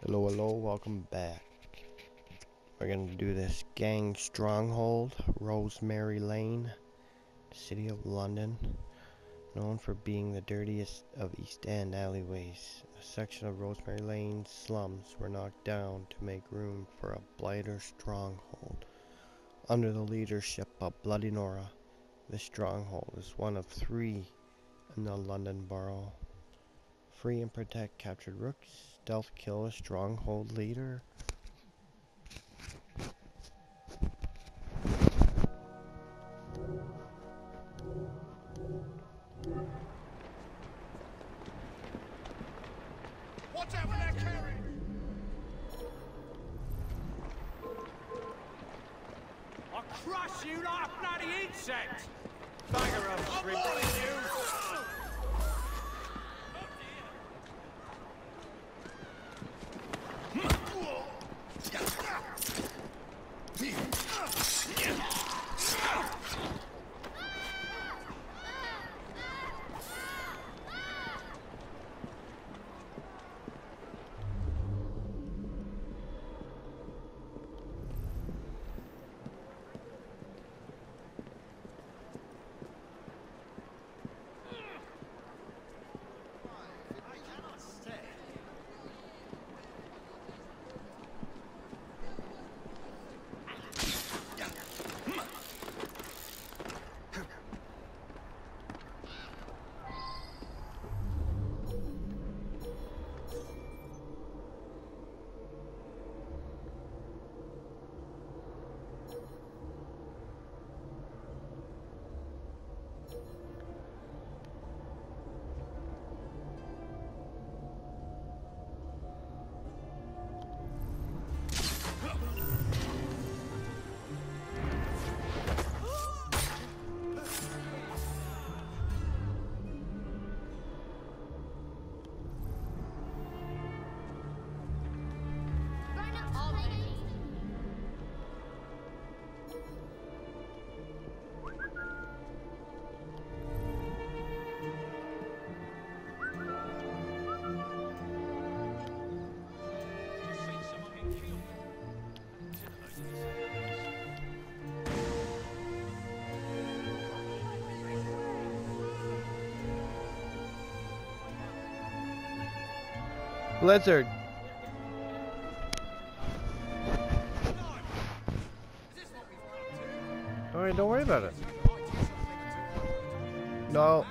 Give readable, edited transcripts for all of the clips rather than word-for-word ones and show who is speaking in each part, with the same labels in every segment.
Speaker 1: Hello, hello, welcome back. We're gonna do this gang stronghold, Rosemary Lane, City of London, known for being the dirtiest of East End alleyways. A section of Rosemary Lane's slums were knocked down to make room for a blighter stronghold. Under the leadership of Bloody Nora, this stronghold is one of 3 in the London borough. Free and protect captured rooks, stealth kill a stronghold leader.
Speaker 2: Watch out for that carriage! I'll crush you like a bloody insect! Bagger off, shrimp!
Speaker 1: Blizzard. Alright, don't worry about it. No.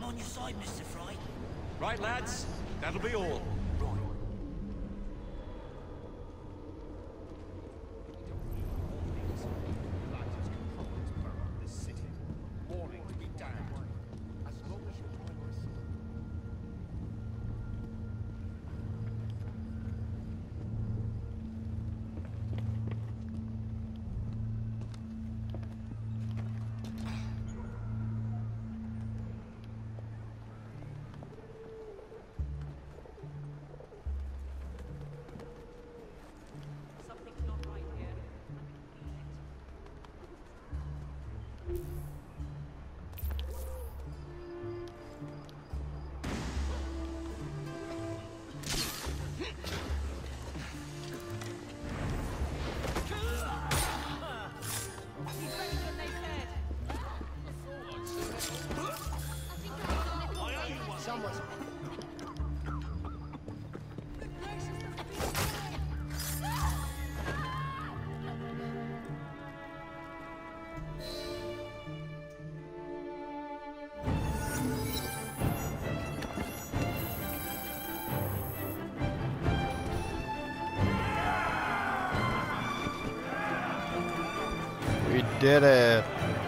Speaker 3: on your side, Mr. Fry.
Speaker 2: Right, lads? That'll be all.
Speaker 3: Right.
Speaker 4: Something's not right here. He's better than they said.
Speaker 3: Someone's...
Speaker 1: We did it.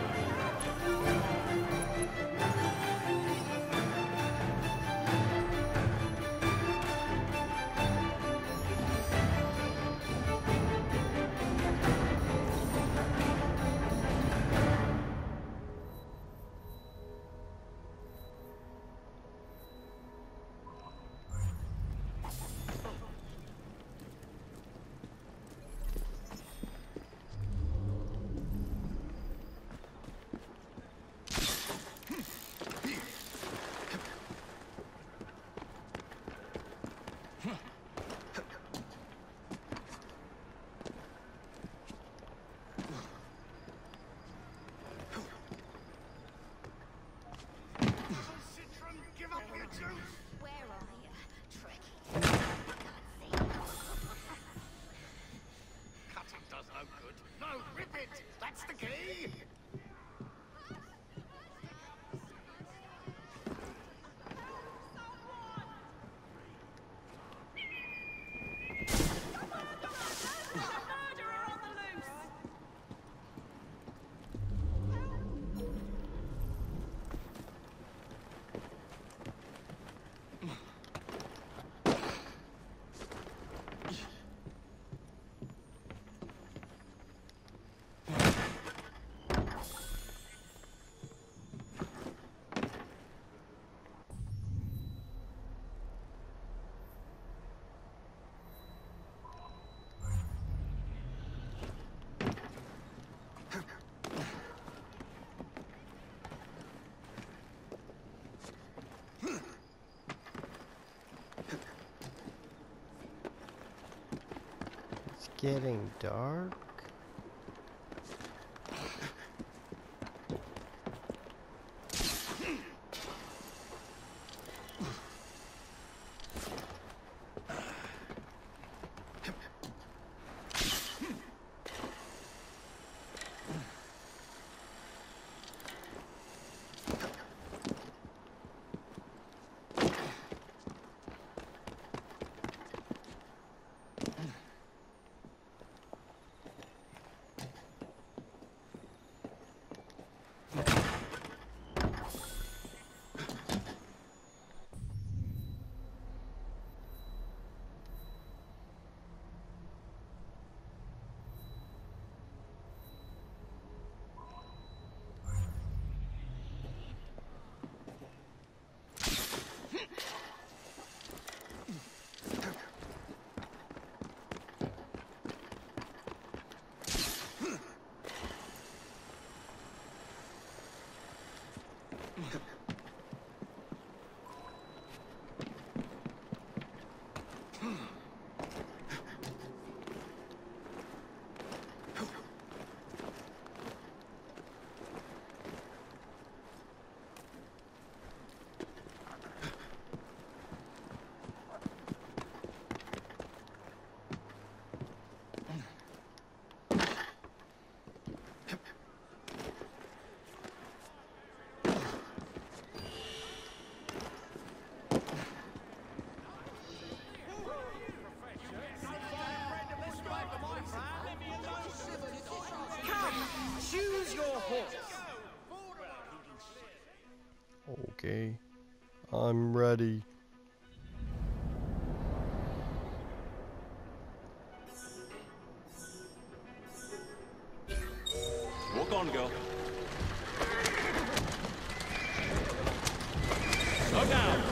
Speaker 5: Where are you, Trekkie? I can't see.
Speaker 2: Cutting does no good. No, rip it! That's the key!
Speaker 4: Murderer on the loose!
Speaker 1: It's getting dark. Okay, I'm ready.
Speaker 2: Walk on, girl. Slow down.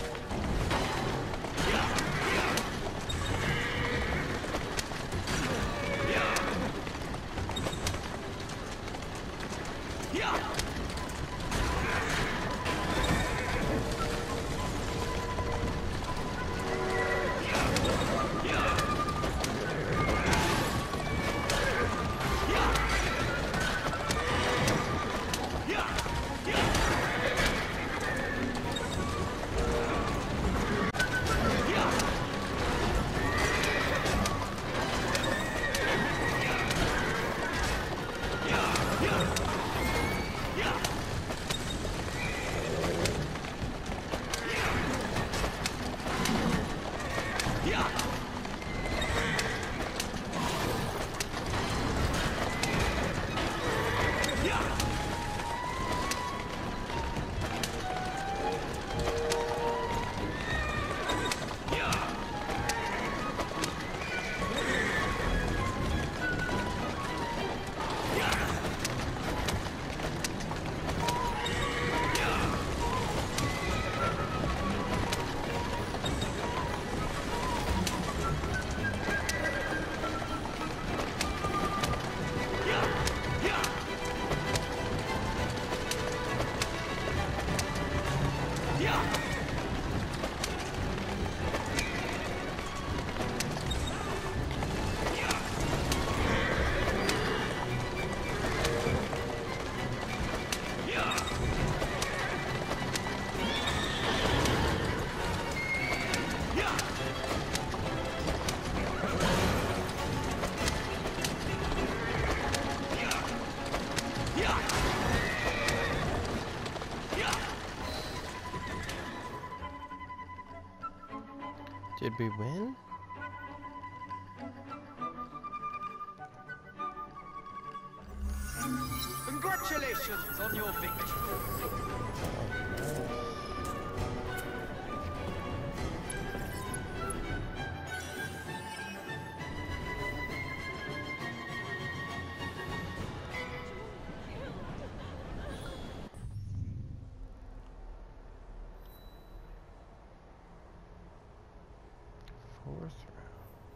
Speaker 1: Did we win?
Speaker 2: Congratulations on your victory.
Speaker 1: Fourth round.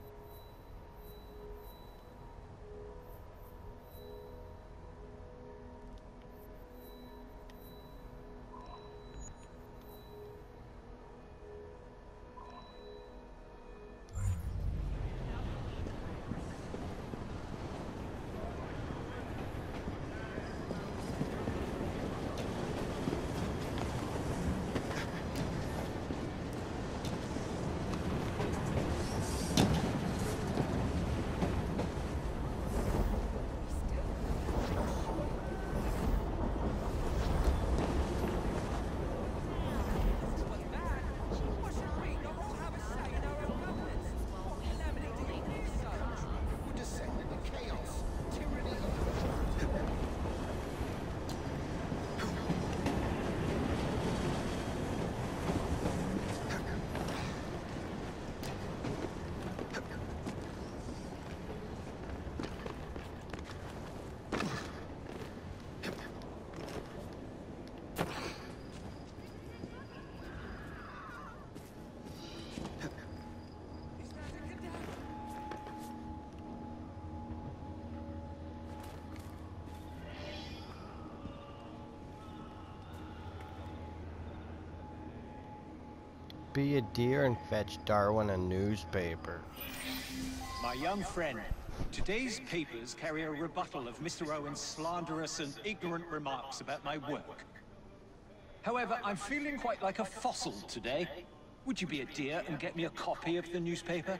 Speaker 1: Be a deer and fetch Darwin a newspaper.
Speaker 2: My young friend, today's papers carry a rebuttal of Mr. Owen's slanderous and ignorant remarks about my work. However, I'm feeling quite like a fossil today. Would you be a dear and get me a copy of the newspaper?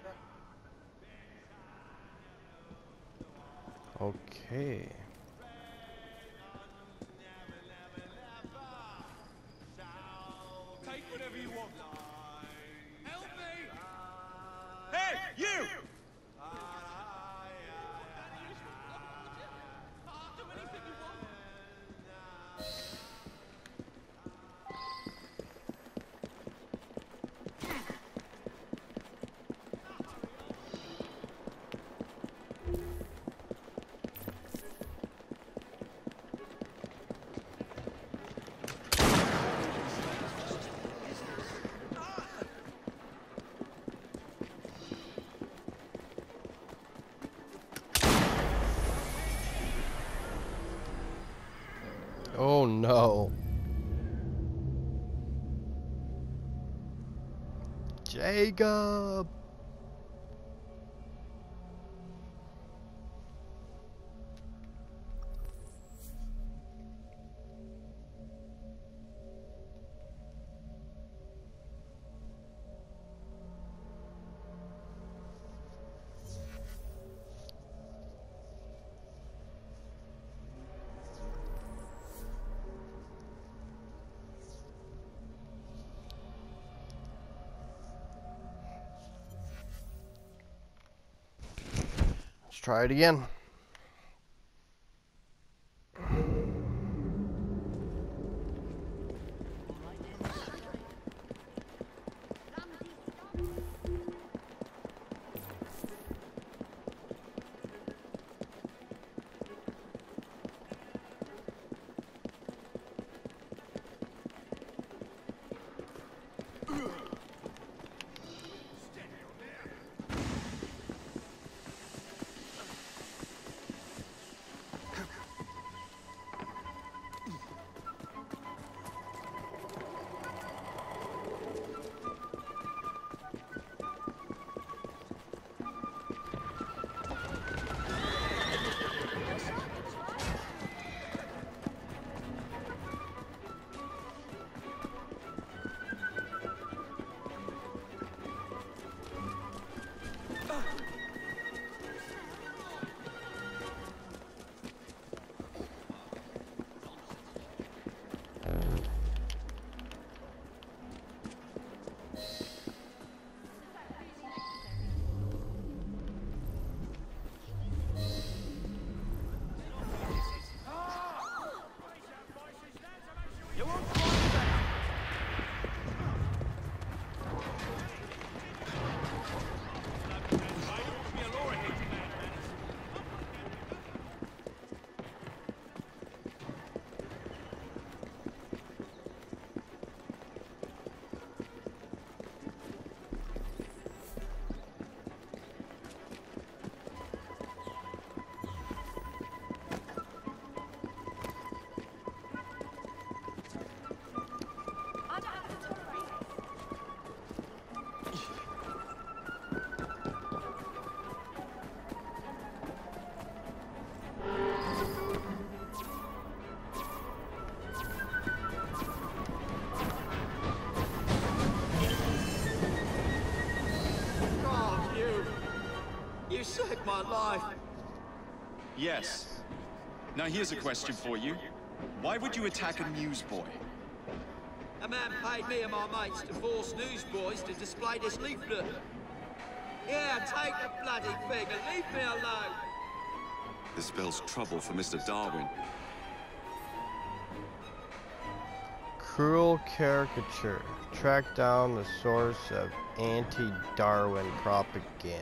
Speaker 1: Okay.
Speaker 2: Take whatever you want. Help me! Hey, you!
Speaker 1: Jacob! Let's try it again.
Speaker 4: I don't have to tolerate this.
Speaker 6: God, you saved my life.
Speaker 7: Yes. Now here's a question for you. Why would you attack a newsboy?
Speaker 6: A man paid me and my mates to force newsboys to display this leaflet. Yeah, take the bloody thing and leave me alone.
Speaker 7: This spells trouble for Mr. Darwin.
Speaker 1: Cruel caricature. Track down the source of anti-Darwin propaganda.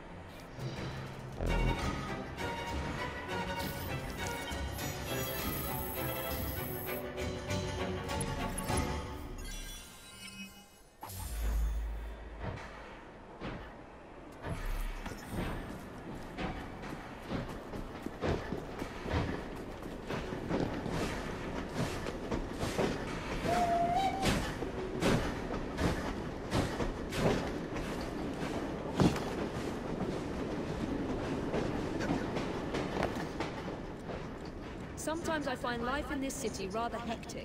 Speaker 8: Sometimes I find life in this city rather hectic.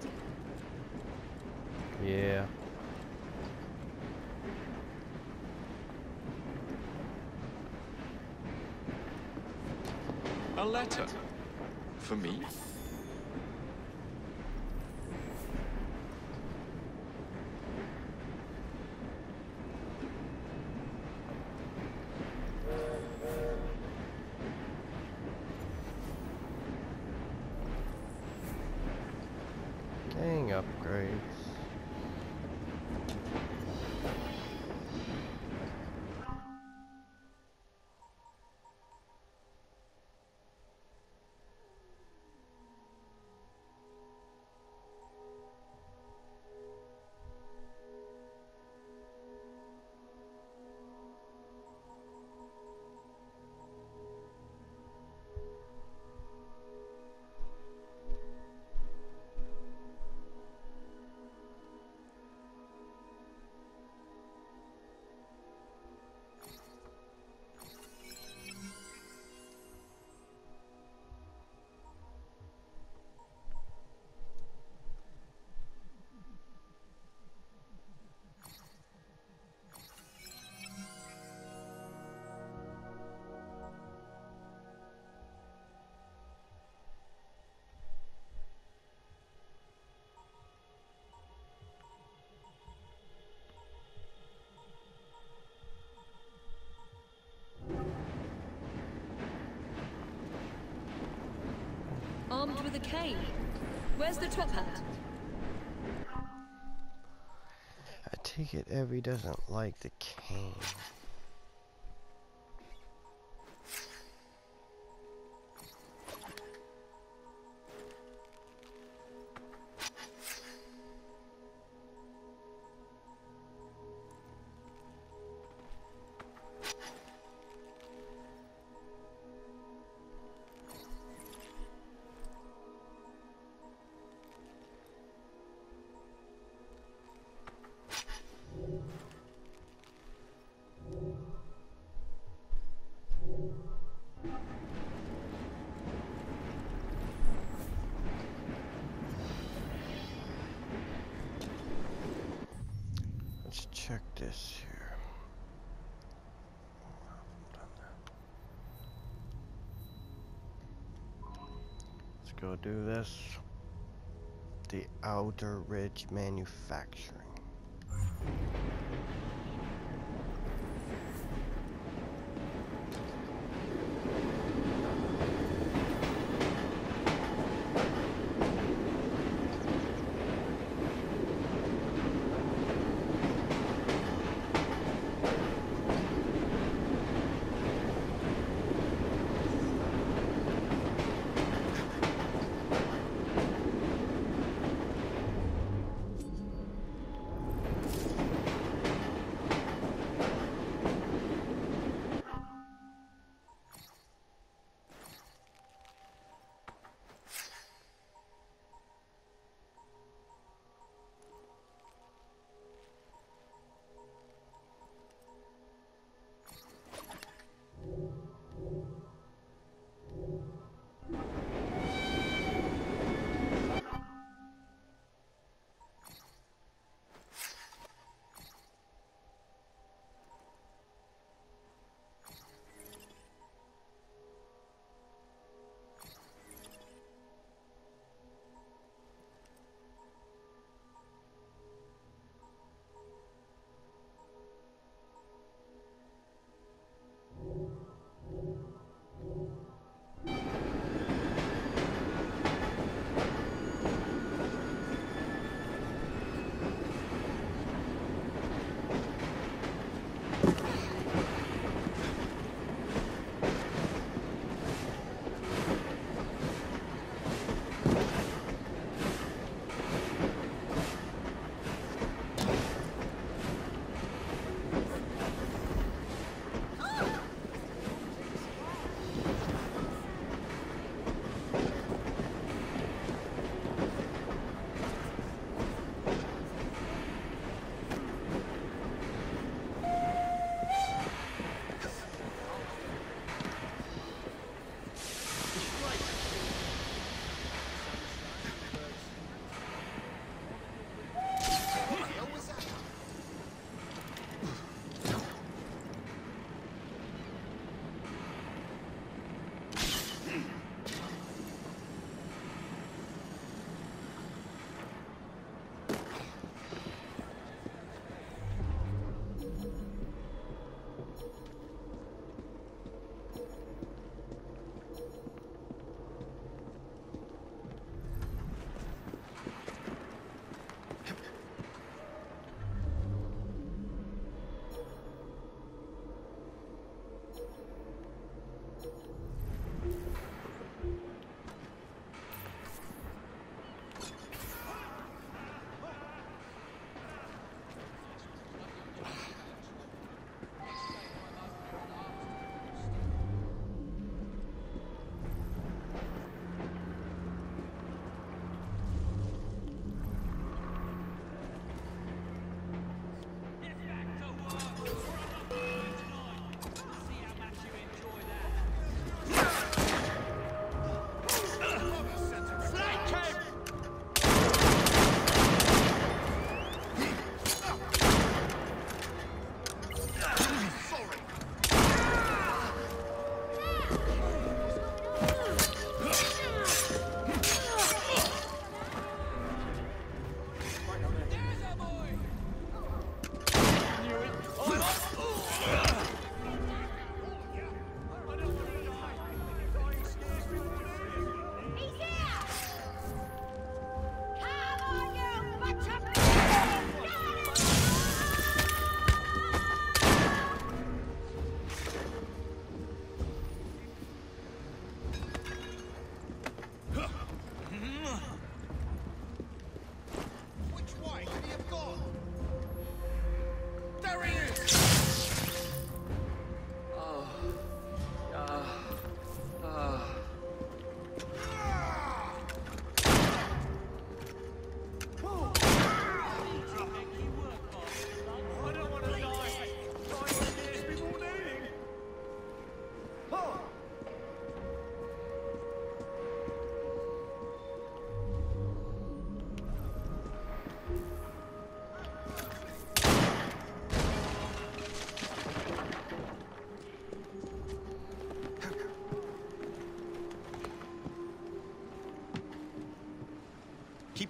Speaker 1: Yeah.
Speaker 7: A letter? For me?
Speaker 1: Gang upgrades.
Speaker 8: cane. Where's the top hat?
Speaker 1: I take it Evie doesn't like the cane. Let's check this here. Let's go do this. The Outer Ridge Manufacturing.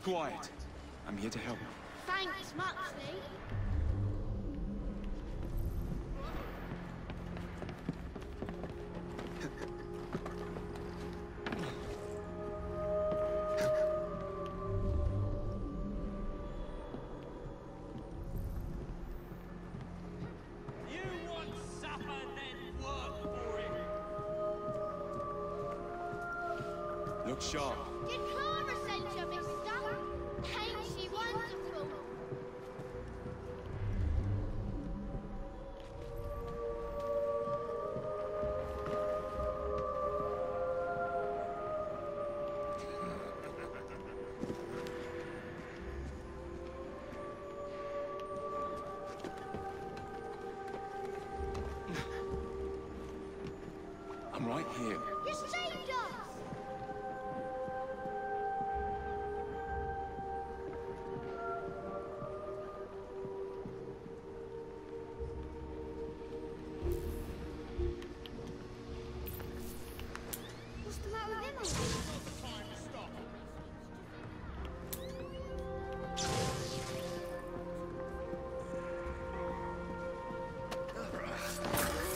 Speaker 7: quiet. I'm here to help.
Speaker 5: Thanks, Moxley.
Speaker 6: You want supper, then work for it.
Speaker 7: Look sharp.
Speaker 5: Did Clara send you, mister? Ain't she wonderful?
Speaker 7: I'm right here.
Speaker 5: You saved us! What's the matter with him?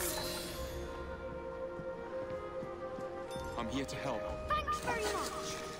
Speaker 7: I'm here to help.
Speaker 5: Thanks very much.